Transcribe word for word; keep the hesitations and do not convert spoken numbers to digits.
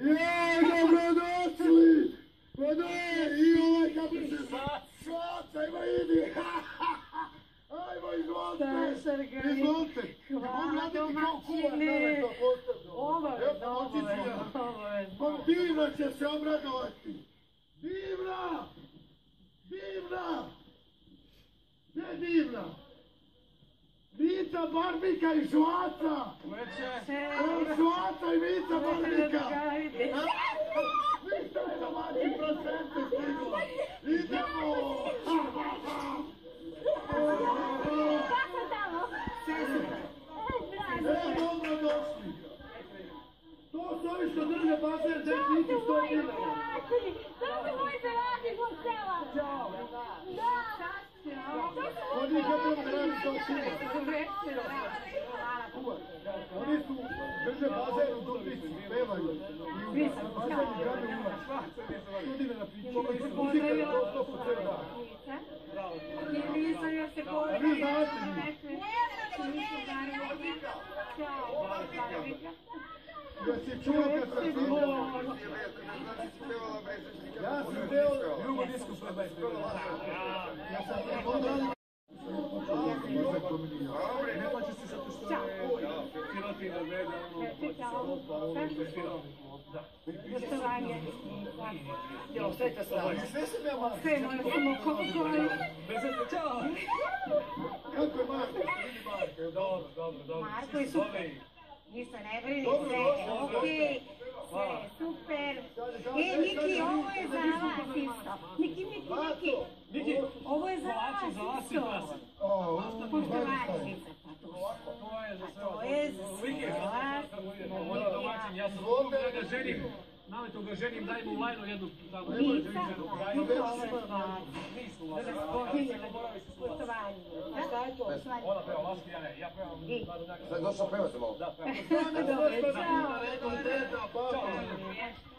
Ja, dobrodošli! Pa ne, i ovaj kako se... Svaca, ima idi! Ajmo, izvolite! Izvolite! Hvala domaćine! Obavezno, obavezno, obavezno. Divna će se obradovati! Divna! Divna! Gdje divna? Mica Barbika i Švaca! Švaca i Mica Barbika! Ništa je domaći procente stiglo! Idemo! Kako tamo? E, dobro došli! To su ovi što drže bazen, gdje niti sto dinara! To su moji pelati kod sela! Ćao! Da! Oni kako ne radi kao sila! Oni su drže bazen u Dubici, pevaju i u bazenu grade ulaz. Studine na piću, oni su muzika to sto po ceo dan. I nisam još se A vi znate vi? Ja si čuo kad sam čuo. Ja sam peo drugu disku što je bez peva. Ja sam peo. Ne plaće se zato što je pilotina veda, ono, Gostovanje. Jo, sve te strane. Sve se nema. Sve moje samo koliko. Čao. Kako je Marko? Dobro, dobro, dobro. Marko je super. Ništa ne brini, sve je okej, sve je super. E, Niki, ovo je za vas isto. Niki, Niki, Niki. Niki, ovo je za vas isto. Poštovačica, pa to to je za sve vas. Ovo domaćin, ja sam ovdje da ga ženim. Nameto ga ženim, daj mu lajno jednu tamo. Nica, ovo je za vas. Poštovanje. Šta je to? Ona peva Laski, ja ne, ja pevam... Sad došao pevati malo. Da, pevam. Dobro, čao. Čao.